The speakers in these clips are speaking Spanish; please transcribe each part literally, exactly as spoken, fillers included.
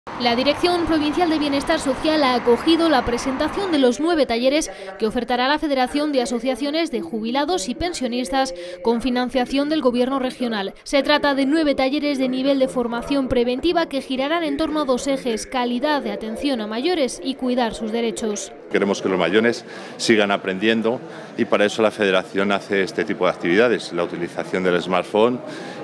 La Dirección Provincial de Bienestar Social ha acogido la presentación de los nueve talleres que ofertará la Federación de Asociaciones de Jubilados y Pensionistas con financiación del Gobierno regional. Se trata de nueve talleres de nivel de formación preventiva que girarán en torno a dos ejes: calidad de atención a mayores y cuidar sus derechos. Queremos que los mayores sigan aprendiendo y para eso la Federación hace este tipo de actividades. La utilización del smartphone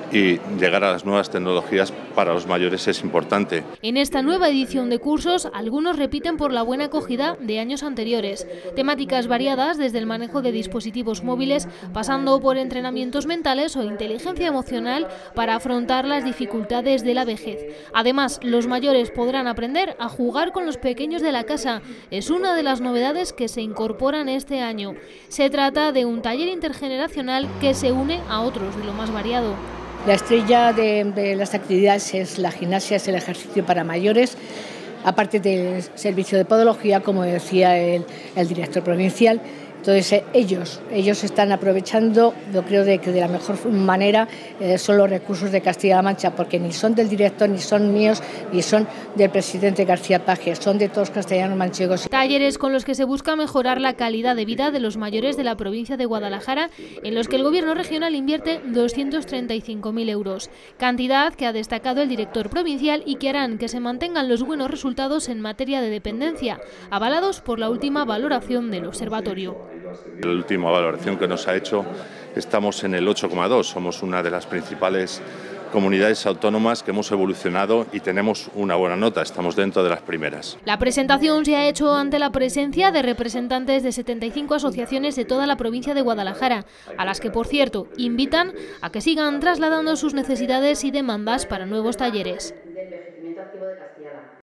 y llegar a las nuevas tecnologías para los mayores es importante. En esta nueva edición de cursos, algunos repiten por la buena acogida de años anteriores. Temáticas variadas, desde el manejo de dispositivos móviles, pasando por entrenamientos mentales o inteligencia emocional para afrontar las dificultades de la vejez. Además, los mayores podrán aprender a jugar con los pequeños de la casa. Es una de las novedades que se incorporan este año. Se trata de un taller intergeneracional que se une a otros de lo más variado. La estrella de, de las actividades es la gimnasia, es el ejercicio para mayores, aparte del servicio de podología, como decía el, el director provincial. Entonces eh, ellos, ellos están aprovechando, yo creo de que de la mejor manera eh, son los recursos de Castilla-La Mancha, porque ni son del director, ni son míos, ni son del presidente García Paje, son de todos castellanos manchegos. Talleres con los que se busca mejorar la calidad de vida de los mayores de la provincia de Guadalajara, en los que el Gobierno regional invierte doscientos treinta y cinco mil euros, cantidad que ha destacado el director provincial y que harán que se mantengan los buenos resultados en materia de dependencia, avalados por la última valoración del observatorio. La última valoración que nos ha hecho, estamos en el ocho coma dos, somos una de las principales comunidades autónomas que hemos evolucionado y tenemos una buena nota, estamos dentro de las primeras. La presentación se ha hecho ante la presencia de representantes de setenta y cinco asociaciones de toda la provincia de Guadalajara, a las que, por cierto, invitan a que sigan trasladando sus necesidades y demandas para nuevos talleres.